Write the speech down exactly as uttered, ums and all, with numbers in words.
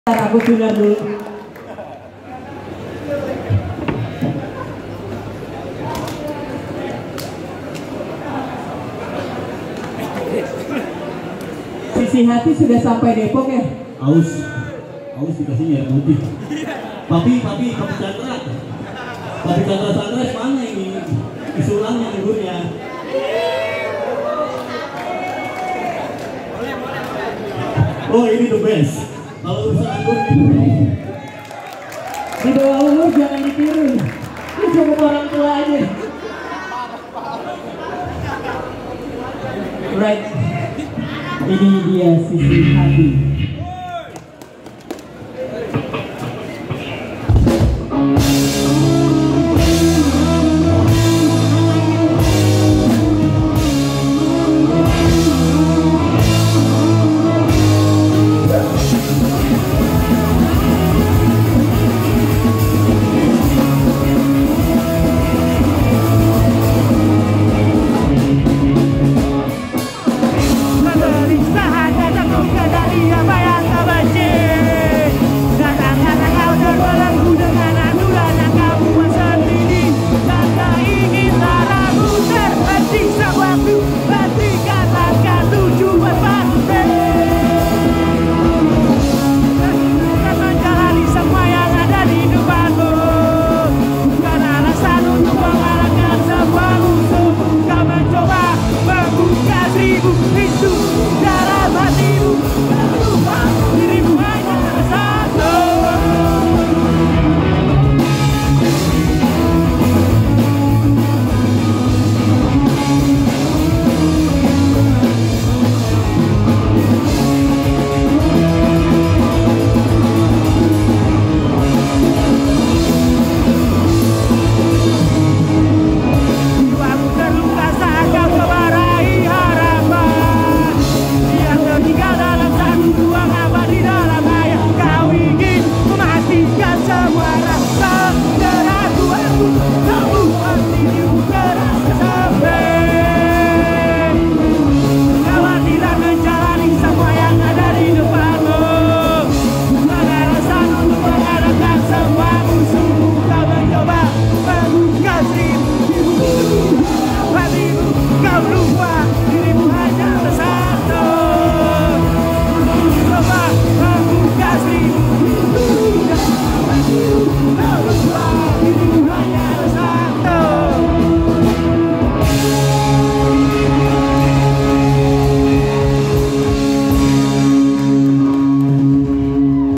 Aku dengar dulu. Sisi hati sudah sampai Depok ya? Aus, aus dikasihnya air putih. Papi, papi, papi Chandra, papi Chandra Chandra mana ini? Isulangnya liburnya. Oh ini the best. Kalau urusan anggur di bawah umur jangan ditiru. Ini cukup orang tua aja. Right. Ini dia sisi hati.